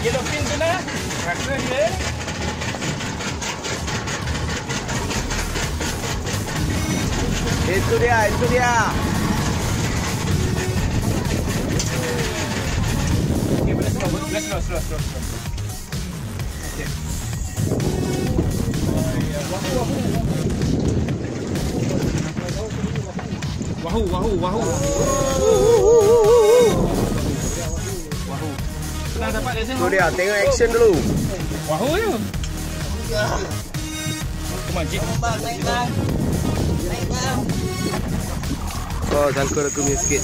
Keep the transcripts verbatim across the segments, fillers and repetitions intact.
yellow pin tu nak. Rasa dia. Itu dia, itu dia. Okey, boleh slow, boleh slow, slow, slow. Okey. Wahoo, wahoo, wahoo. Wahoo. Senang dapat dia sini. Itu dia, tengok action dulu. Wahoo je. Kemajik. Bang, naik bang. Naik bang. Oh, sangkut aku punya sikit.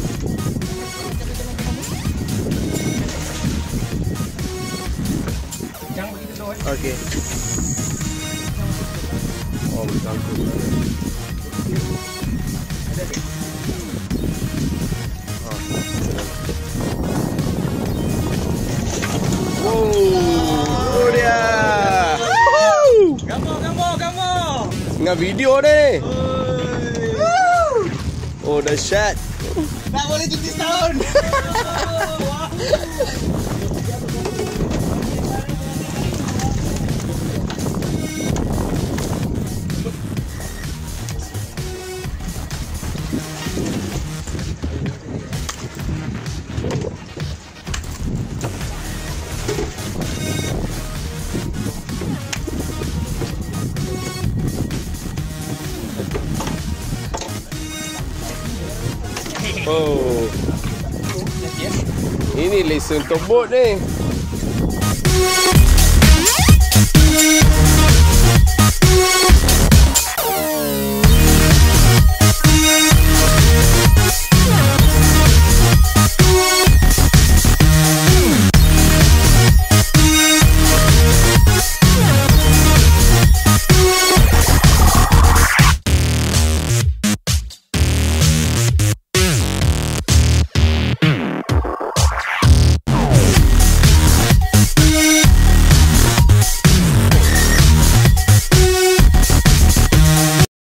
Jangan begitu slow. Okey. Oh, bersangkut. Oh, itu dia. Gambar, gambar, gambar. Tengah video ni. Oh, dahsyat. Tak boleh cuti setahun. Oh. Ini lesen untuk bot ni.